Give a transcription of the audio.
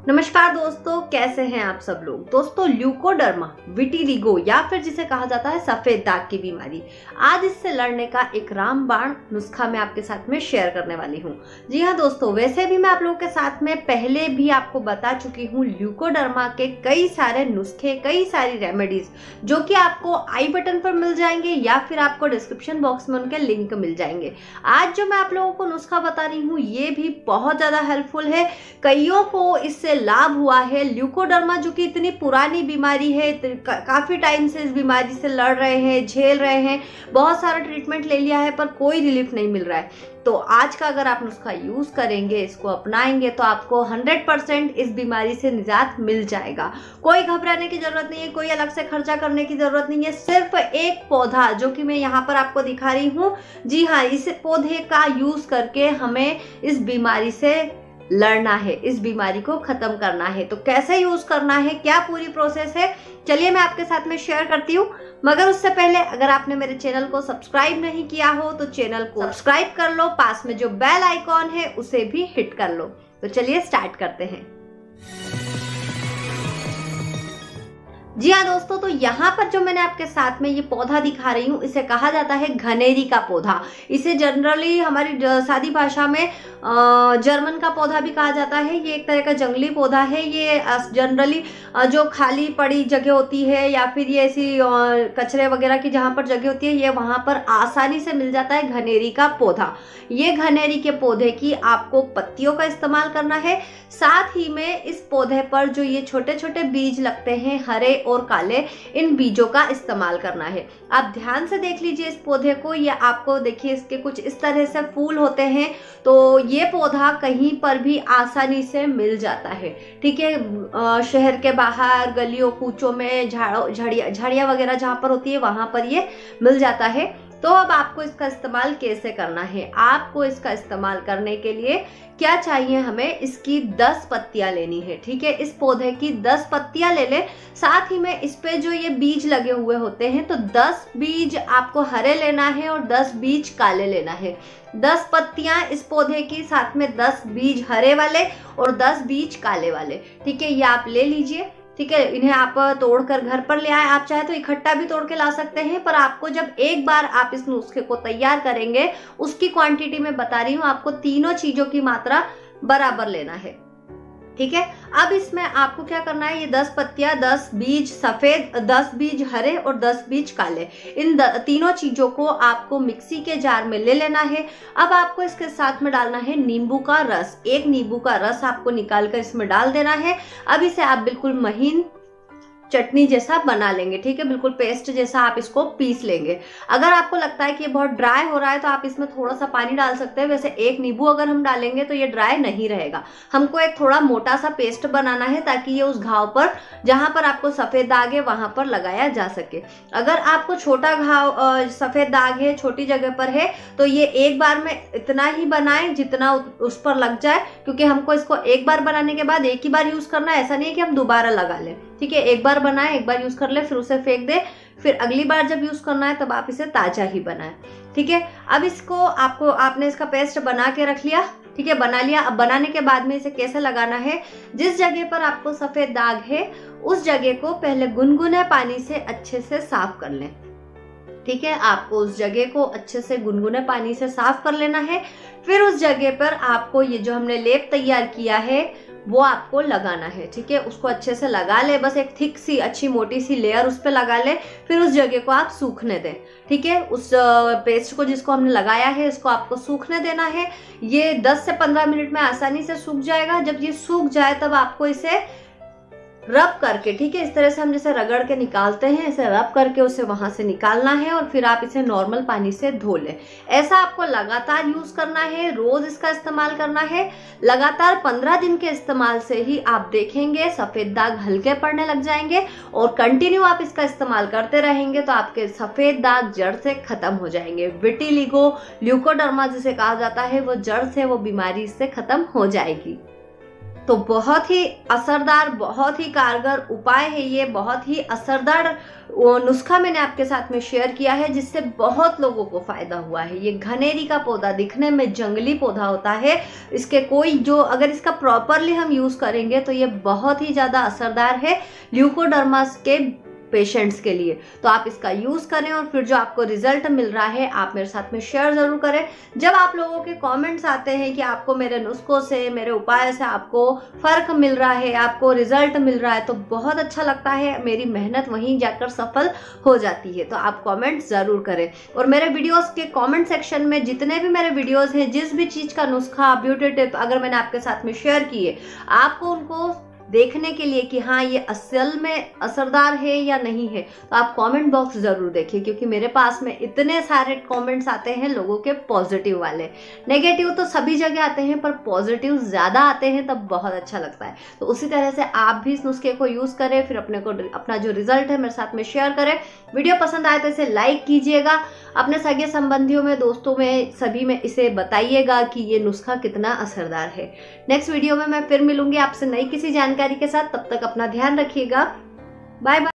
नमस्कार दोस्तों, कैसे हैं आप सब लोग। दोस्तों, ल्यूकोडर्मा, विटिलिगो या फिर जिसे कहा जाता है सफेद दाग की बीमारी, आज इससे लड़ने का एक रामबाण नुस्खा मैं आपके साथ में शेयर करने वाली हूं। जी हाँ दोस्तों, वैसे भी मैं आप लोगों के साथ में पहले भी आपको बता चुकी हूं ल्यूकोडर्मा के कई सारे नुस्खे, कई सारी रेमेडीज जो कि आपको आई बटन पर मिल जाएंगे या फिर आपको डिस्क्रिप्शन बॉक्स में उनके लिंक मिल जाएंगे। आज जो मैं आप लोगों को नुस्खा बता रही हूँ ये भी बहुत ज्यादा हेल्पफुल है। कईयों को इससे लाभ हुआ है। ल्यूकोडर्मा जो कि इतनी पुरानी बीमारी है, काफी टाइम से इस बीमारी से लड़ रहे हैं, झेल रहे हैं, बहुत सारा ट्रीटमेंट ले लिया है पर कोई रिलीफ नहीं मिल रहा है। तो आज का अगर आप नुस्खा यूज करेंगे, इसको अपनाएंगे तो आपको 100% इस बीमारी से निजात मिल जाएगा। कोई घबराने की जरूरत नहीं है, कोई अलग से खर्चा करने की जरूरत नहीं है। सिर्फ एक पौधा जो कि मैं यहाँ पर आपको दिखा रही हूँ, जी हाँ, इस पौधे का यूज करके हमें इस बीमारी से लड़ना है, इस बीमारी को खत्म करना है। तो कैसे यूज करना है, क्या पूरी प्रोसेस है, चलिए मैं आपके साथ में शेयर करती हूँ। मगर उससे पहले अगर आपने मेरे चैनल को सब्सक्राइब नहीं किया हो तो चैनल को सब्सक्राइब कर लो, पास में जो बेल आइकॉन है उसे भी हिट कर लो। तो चलिए स्टार्ट करते हैं। जी हाँ दोस्तों, तो यहाँ पर जो मैंने आपके साथ में ये पौधा दिखा रही हूँ, इसे कहा जाता है घनेरी का पौधा। इसे जनरली हमारी सादी भाषा में जर्मन का पौधा भी कहा जाता है। ये एक तरह का जंगली पौधा है। ये जनरली जो खाली पड़ी जगह होती है या फिर ये ऐसी कचरे वगैरह की जहाँ पर जगह होती है, ये वहाँ पर आसानी से मिल जाता है घनेरी का पौधा। ये घनेरी के पौधे की आपको पत्तियों का इस्तेमाल करना है। साथ ही में इस पौधे पर जो ये छोटे छोटे बीज लगते हैं, हरे और काले, इन बीजों का इस्तेमाल करना है। आप ध्यान से देख लीजिए इस पौधे को। ये आपको देखिए इसके कुछ इस तरह से फूल होते हैं। तो ये पौधा कहीं पर भी आसानी से मिल जाता है, ठीक है। शहर के बाहर गलियों कूचों में, झाड़ियाँ वगैरह जहाँ पर होती है वहां पर ये मिल जाता है। तो अब आपको इसका इस्तेमाल कैसे करना है, आपको इसका इस्तेमाल करने के लिए क्या चाहिए, हमें इसकी 10 पत्तियां लेनी है, ठीक है। इस पौधे की 10 पत्तियां ले ले। साथ ही में इस पे जो ये बीज लगे हुए होते हैं, तो 10 बीज आपको हरे लेना है और 10 बीज काले लेना है। 10 पत्तियां इस पौधे की, साथ में 10 बीज हरे वाले और 10 बीज काले वाले, ठीक है। ये आप ले लीजिए, ठीक है। इन्हें आप तोड़कर घर पर ले आए। आप चाहे तो इकट्ठा भी तोड़ के ला सकते हैं, पर आपको जब एक बार आप इस नुस्खे को तैयार करेंगे, उसकी क्वांटिटी में बता रही हूँ, आपको तीनों चीजों की मात्रा बराबर लेना है, ठीक है। अब इसमें आपको क्या करना है, ये 10 पत्तियां, 10 बीज सफेद, 10 बीज हरे और 10 बीज काले, इन तीनों चीजों को आपको मिक्सी के जार में ले लेना है। अब आपको इसके साथ में डालना है नींबू का रस। एक नींबू का रस आपको निकाल कर इसमें डाल देना है। अब इसे आप बिल्कुल महीन चटनी जैसा बना लेंगे, ठीक है। बिल्कुल पेस्ट जैसा आप इसको पीस लेंगे। अगर आपको लगता है कि ये बहुत ड्राई हो रहा है तो आप इसमें थोड़ा सा पानी डाल सकते हैं। वैसे एक नींबू अगर हम डालेंगे तो ये ड्राई नहीं रहेगा। हमको एक थोड़ा मोटा सा पेस्ट बनाना है ताकि ये उस घाव पर, जहां पर आपको सफेद दाग है, वहां पर लगाया जा सके। अगर आपको छोटा घाव सफेद दाग है, छोटी जगह पर है, तो ये एक बार में इतना ही बनाएं जितना उस पर लग जाए, क्योंकि हमको इसको एक बार बनाने के बाद एक ही बार यूज करना है। ऐसा नहीं है कि हम दोबारा लगा लें, ठीक है। एक बार बनाए, एक बार यूज कर ले, फिर उसे फेंक दे, फिर अगली बार जब यूज करना है तब आप इसे ताजा ही बनाएं, ठीक है। अब इसको आपने इसका पेस्ट बना के रख लिया, ठीक है, बना लिया। अब बनाने के बाद में इसे कैसे लगाना है, जिस जगह पर आपको सफेद दाग है उस जगह को पहले गुनगुने पानी से अच्छे से साफ कर लें, ठीक है। आपको उस जगह को अच्छे से गुनगुने पानी से साफ कर लेना है। फिर उस जगह पर आपको ये जो हमने लेप तैयार किया है वो आपको लगाना है, ठीक है। उसको अच्छे से लगा ले, बस एक थिक सी अच्छी मोटी सी लेयर उस पर लगा ले। फिर उस जगह को आप सूखने दें, ठीक है। उस पेस्ट को जिसको हमने लगाया है इसको आपको सूखने देना है। ये 10 से 15 मिनट में आसानी से सूख जाएगा। जब ये सूख जाए तब आपको इसे रब करके, ठीक है, इस तरह से हम जैसे रगड़ के निकालते हैं, इसे रब करके उसे वहां से निकालना है और फिर आप इसे नॉर्मल पानी से धो लें। ऐसा आपको लगातार यूज करना है, रोज इसका इस्तेमाल करना है। लगातार 15 दिन के इस्तेमाल से ही आप देखेंगे सफेद दाग हल्के पड़ने लग जाएंगे और कंटिन्यू आप इसका इस्तेमाल करते रहेंगे तो आपके सफेद दाग जड़ से खत्म हो जाएंगे। विटिलिगो, ल्यूकोडर्मा जिसे कहा जाता है, वो जड़ से, वो बीमारी से खत्म हो जाएगी। तो बहुत ही असरदार, बहुत ही कारगर उपाय है ये, बहुत ही असरदार नुस्खा मैंने आपके साथ में शेयर किया है जिससे बहुत लोगों को फायदा हुआ है। ये घनेरी का पौधा दिखने में जंगली पौधा होता है, इसके कोई जो अगर इसका प्रॉपरली हम यूज करेंगे तो ये बहुत ही ज्यादा असरदार है ल्यूकोडर्मा के पेशेंट्स के लिए। तो आप इसका यूज करें और फिर जो आपको रिजल्ट मिल रहा है आप मेरे साथ में शेयर जरूर करें। जब आप लोगों के कमेंट्स आते हैं कि आपको मेरे नुस्खों से, मेरे उपाय से आपको फर्क मिल रहा है, आपको रिजल्ट मिल रहा है, तो बहुत अच्छा लगता है, मेरी मेहनत वहीं जाकर सफल हो जाती है। तो आप कमेंट जरूर करें और मेरे वीडियोस के कमेंट सेक्शन में जितने भी मेरे वीडियोस हैं, जिस भी चीज का नुस्खा, ब्यूटी टिप अगर मैंने आपके साथ में शेयर किए, आपको उनको देखने के लिए कि हाँ ये असल में असरदार है या नहीं है, तो आप कमेंट बॉक्स जरूर देखिए, क्योंकि मेरे पास में इतने सारे कमेंट्स आते हैं लोगों के पॉजिटिव वाले। नेगेटिव तो सभी जगह आते हैं पर पॉजिटिव ज्यादा आते हैं, तब बहुत अच्छा लगता है। तो उसी तरह से आप भी इस नुस्खे को यूज करें, फिर अपना जो रिजल्ट है मेरे साथ में शेयर करें। वीडियो पसंद आए तो इसे लाइक कीजिएगा, अपने सगे संबंधियों में, दोस्तों में, सभी में इसे बताइएगा कि ये नुस्खा कितना असरदार है। नेक्स्ट वीडियो में मैं फिर मिलूंगी आपसे नई किसी जानकारी के साथ। तब तक अपना ध्यान रखिएगा। Bye bye.